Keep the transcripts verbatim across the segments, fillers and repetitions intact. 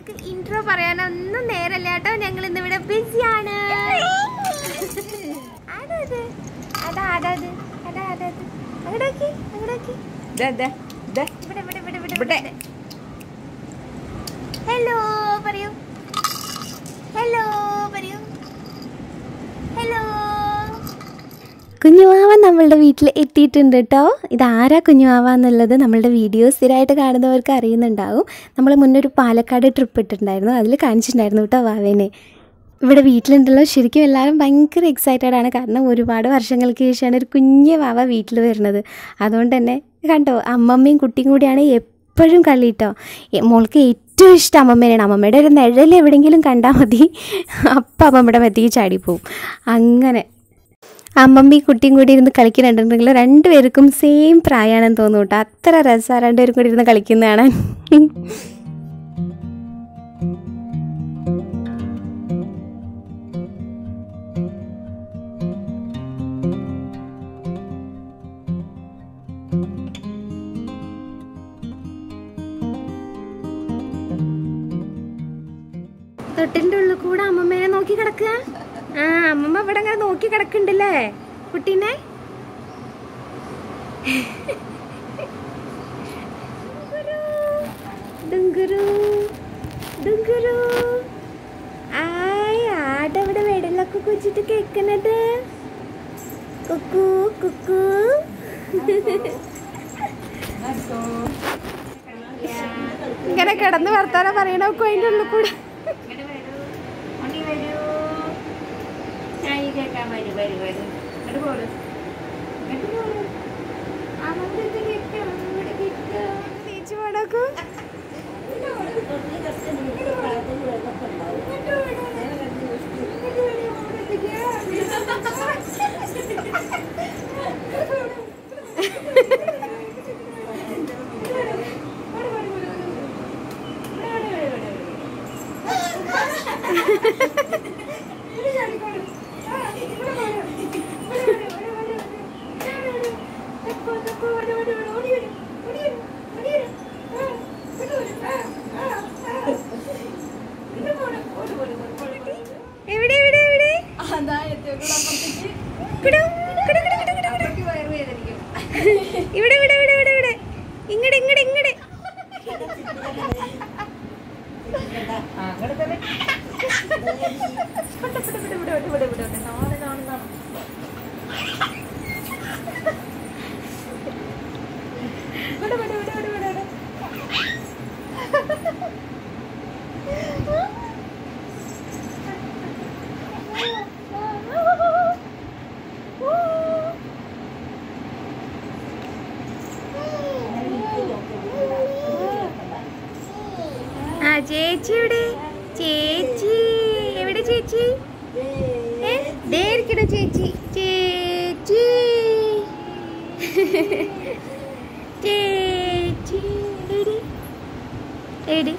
ഞങ്ങൾക്ക് ഇൻട്രോ പറയാനൊന്നും നേരല്ല കേട്ടോ. ഞങ്ങൾ ഇന്ന് ഇവിടെ ബിസിയാണ്. അതത് അതാ അതത് അതാ അതത് അങ്ങോട്ടേക്ക് അങ്ങോട്ടേക്ക്. ഹലോ പറയൂ, ഹലോ പറയൂ, ഹലോ. കുഞ്ഞുവാവ നമ്മളുടെ വീട്ടിൽ എത്തിയിട്ടുണ്ട് കേട്ടോ. ഇതാരാ കുഞ്ഞുവാവ എന്നുള്ളത് നമ്മളുടെ വീഡിയോ സ്ഥിരമായിട്ട് കാണുന്നവർക്ക് അറിയുന്നുണ്ടാവും. നമ്മൾ മുന്നേ ഒരു പാലക്കാട് ട്രിപ്പ് ഇട്ടിട്ടുണ്ടായിരുന്നു, അതിൽ കാണിച്ചിട്ടുണ്ടായിരുന്നു കേട്ടോ വാവേനെ. ഇവിടെ വീട്ടിലുണ്ടല്ലോ. ശരിക്കും എല്ലാവരും ഭയങ്കര എക്സൈറ്റഡ് ആണ്, കാരണം ഒരുപാട് വർഷങ്ങൾക്ക് ശേഷമാണ് ഒരു കുഞ്ഞു വാവ വീട്ടിൽ വരുന്നത്. അതുകൊണ്ട് തന്നെ കണ്ടോ, അമ്മമ്മയും കുട്ടിയും കൂടിയാണ് എപ്പോഴും കളി കേട്ടോ. മോൾക്ക് ഏറ്റവും ഇഷ്ടം അമ്മമ്മേനാണ്. അമ്മമ്മയുടെ ഒരു നിഴൽ എവിടെയെങ്കിലും കണ്ടാൽ മതി, അപ്പം അമ്മമ്മയുടെ മെത്തേക്ക് ചാടിപ്പോവും. അങ്ങനെ അമ്മമ്മയും കുട്ടിയും കൂടി ഇരുന്ന് കളിക്കുന്നുണ്ടെങ്കിൽ രണ്ടുപേർക്കും സെയിം പ്രായമാണെന്ന് തോന്നും കേട്ടോ. അത്ര രസമാണ് രണ്ടുപേരും കൂടി ഇരുന്ന് കളിക്കുന്നതാണ്. തൊട്ടിൻ്റെ ഉള്ളിൽ കൂടെ അമ്മമ്മേനെ നോക്കി കിടക്കുക. ആ അമ്മമ്മ ഇവിടെ അങ്ങനെ നോക്കി കിടക്കുന്നുണ്ടല്ലേ കുട്ടീനെ. ആയ് ആടവിടെ വെടലൊക്കെ കുച്ചിട്ട് കേക്കുന്നത്. കുക്കു കുക്കു. ഇങ്ങനെ കിടന്ന് വർത്താനം പറയണോക്കോ അതിൻ്റെ ഉള്ളിൽ കൂടെ. എവിടെ എവിടെ എവിടെ ഇവിടെ ഇവിടെ ഇവിടെ ഇവിടെ ഇവിടെ ഇങ്ങടെ ഇങ്ങടെ ഇങ്ങടെ. ആ ചേച്ചി എവിടെ? ചേച്ചി എവിടെ? ചേച്ചി ദേ ഇരിക്കണ ചേച്ചി. ചേച്ചി ചേച്ചി എടി എടി.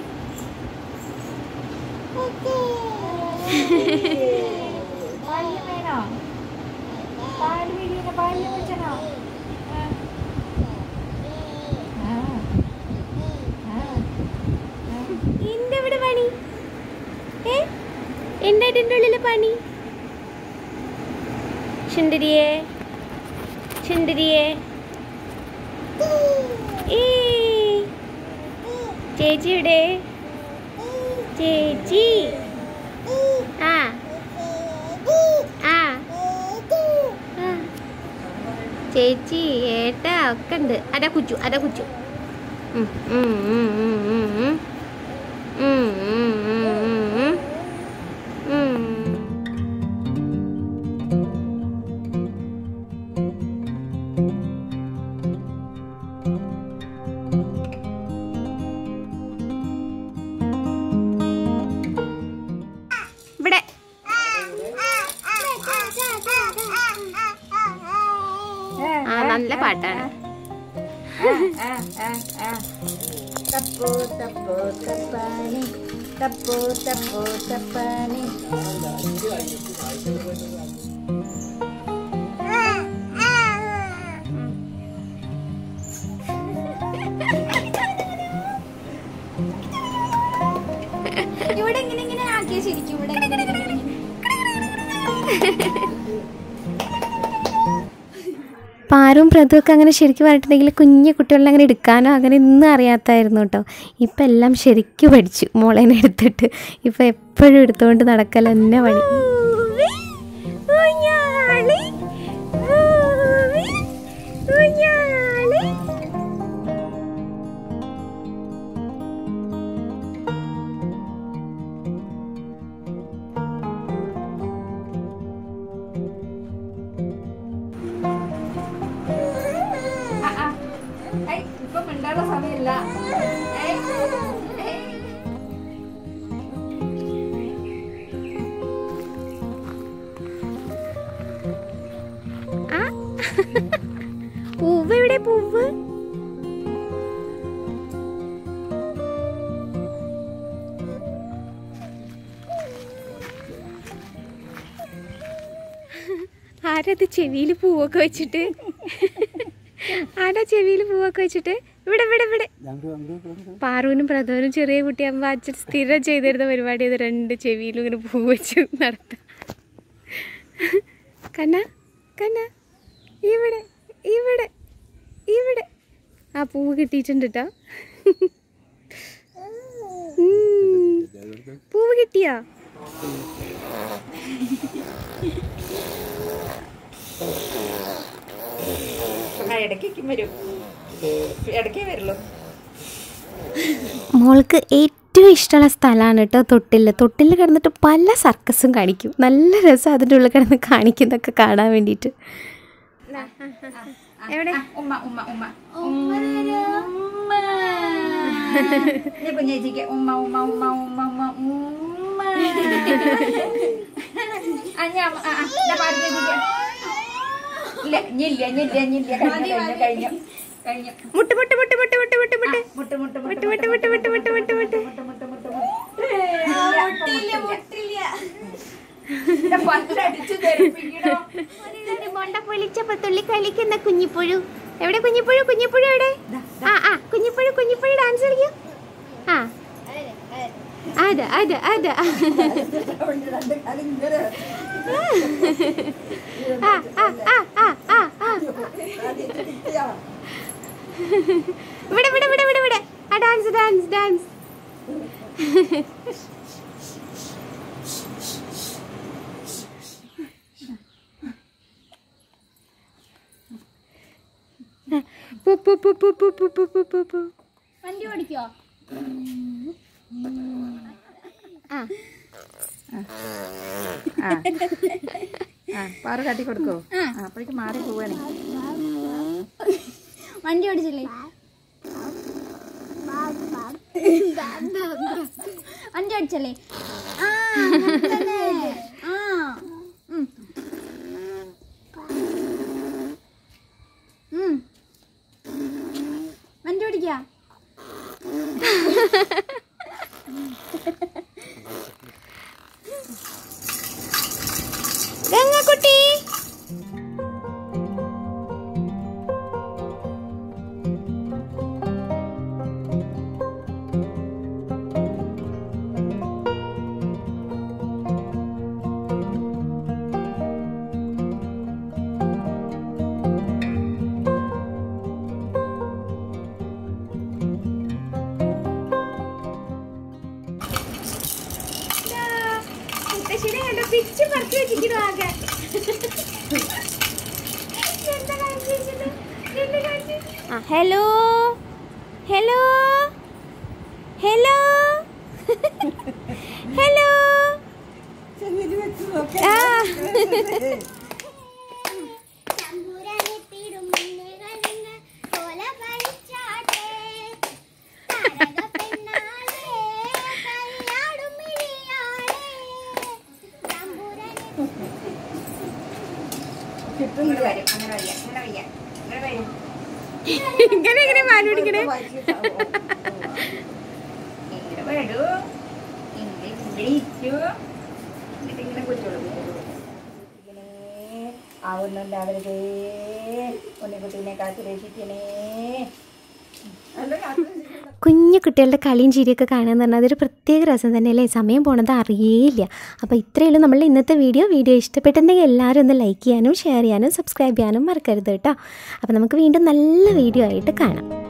എന്തായിട്ട് എൻ്റെ ഉള്ളിലെ പണി? ചുണ്ടരിയെ ചുണ്ടരിയെ. ഏ ചേച്ചി ഇവിടെ? ചേച്ചി ആ ആ ചേച്ചി ഏട്ടാ ഒക്കെ ഉണ്ട്. അതാ കുച്ചു അതാ കുച്ചു. ഇവിടെ ആ നല്ല പാട്ടാണ്. തപ്പോ തപ്പോ തപ്പാനി തപ്പോ തപ്പോ തപ്പാനി. ശരിക്കും ഇവിടെ പാറും പ്രതുമൊക്കെ അങ്ങനെ ശരിക്കും പറഞ്ഞിട്ടുണ്ടെങ്കിൽ കുഞ്ഞു കുട്ടികളെ അങ്ങനെ എടുക്കാനോ അങ്ങനെ ഒന്നും അറിയാത്തായിരുന്നു കേട്ടോ. ഇപ്പം എല്ലാം ശരിക്കും പഠിച്ചു മോളേനെ എടുത്തിട്ട്. ഇപ്പം എപ്പോഴും എടുത്തുകൊണ്ട് നടക്കൽ തന്നെ പണി. ഇപ്പൊ മിണ്ടാനുള്ള സമയമില്ല. പൂവ് എവിടെ? പൂവ് ആരത് ചെവിയിൽ പൂവൊക്കെ വെച്ചിട്ട്? ആരാ ചെവിയിൽ പൂവൊക്കെ വെച്ചിട്ട്? ഇവിടെ ഇവിടെ ഇവിടെ പാറുവിനും പ്രഥമനും ചെറിയ കുട്ടിയാകുമ്പോൾ അച്ഛൻ സ്ഥിരം ചെയ്തിരുന്ന പരിപാടി അത് രണ്ട് ചെവിയിലും ഇങ്ങനെ പൂ വെച്ച് നടത്താം. കണ്ണ കണ്ണ ഇവിടെ ഇവിടെ ഇവിടെ ആ പൂവ് കിട്ടിയിട്ടുണ്ട് കേട്ടോ. പൂവ് കിട്ടിയോ? ഇടയ്ക്കും വരും, ഇടയ്ക്കേ വരുള്ളൂ. മോൾക്ക് ഏറ്റവും ഇഷ്ടമുള്ള സ്ഥലമാണ് കേട്ടോ തൊട്ടിൽ. തൊട്ടിൽ കിടന്നിട്ട് പല സർക്കസും കാണിക്കും. നല്ല രസം അതിൻ്റെ ഉള്ളിൽ കിടന്ന് കാണിക്കുന്നതൊക്കെ കാണാൻ വേണ്ടിയിട്ട്. എവിടെ ഉമ്മ ഉമ്മ ഉമ്മ കുഞ്ഞേച്ചിക്ക് ഉമ്മ ഉമ്മ ഉമ്മ ഉമ്മ ഉമ്മ ഉമ്മ ഇല്ല ഞെല്ല ഞെല്ല ഞെല്ല കഴിഞ്ഞു കഴിഞ്ഞു കഴിഞ്ഞു മുട്ട് മുട്ട് മുട്ട് മുട്ട് മുട്ട് മുട്ട് മുട്ട് മുട്ട് മുട്ട് മുട്ട് മുട്ട് മുട്ട് മുട്ട് മുട്ട് മുട്ട് മുട്ട് മുട്ട് മുട്ട് മുട്ട് പല്ലടിച്ച് തെറിപ്പിക്കണോ? മൊണ്ട പൊളിച്ചപ്പോ തുള്ളി കളിക്കുന്ന കുഞ്ഞിപ്പുഴു. എവിടെ കുഞ്ഞിപ്പുഴു? കുഞ്ഞിപ്പുഴു എവിടെ? ആ ആ കുഞ്ഞിപ്പുഴു കുഞ്ഞിപ്പുഴു ഡാൻസ് കളിക്കും. ആ അതെ അതെ അതെ ഇവിടെ ഇവിടെ ഇവിടെ ഇവിടെ ഇവിടെ ആ ഡാൻസ് ഡാൻസ് ഡാൻസ്. വണ്ടി ഓടിക്കോ? പാറ കാട്ടി കൊടുക്കോ? അപ്പോഴേക്ക് മാറി പോവാണേ. വണ്ടി ഓടിച്ചില്ലേ? വണ്ടി ഓടിച്ചല്ലേ? ആ വണ്ടി ഓടിക്കാ? ഗംഗക്കുട്ടി പിച്ച് പറിച്ചു വെച്ചിരിക്കുന്നു ആകെ. ഹലോ ഹലോ ഹലോ ഹലോ ഇങ്ങനെ ഇങ്ങനെ മാറി പിടിക്കണേ. ആവുന്നുണ്ടാവരുതേ, ഉണ്ണിക്കുട്ടീനെ കാത്തു രക്ഷിക്കണേ. കുഞ്ഞു കുട്ടികളുടെ കളിയും ചിരിയൊക്കെ കാണുകയെന്ന് പറഞ്ഞാൽ അതൊരു പ്രത്യേക രസം തന്നെയല്ലേ, സമയം പോണത് അറിയേയില്ല. അപ്പോൾ ഇത്രയുള്ളൂ നമ്മളുടെ ഇന്നത്തെ വീഡിയോ. വീഡിയോ ഇഷ്ടപ്പെട്ടിട്ടുണ്ടെങ്കിൽ എല്ലാവരും ഒന്ന് ലൈക്ക് ചെയ്യാനും ഷെയർ ചെയ്യാനും സബ്സ്ക്രൈബ് ചെയ്യാനും മറക്കരുത് കേട്ടോ. അപ്പോൾ നമുക്ക് വീണ്ടും നല്ല വീഡിയോ ആയിട്ട് കാണാം.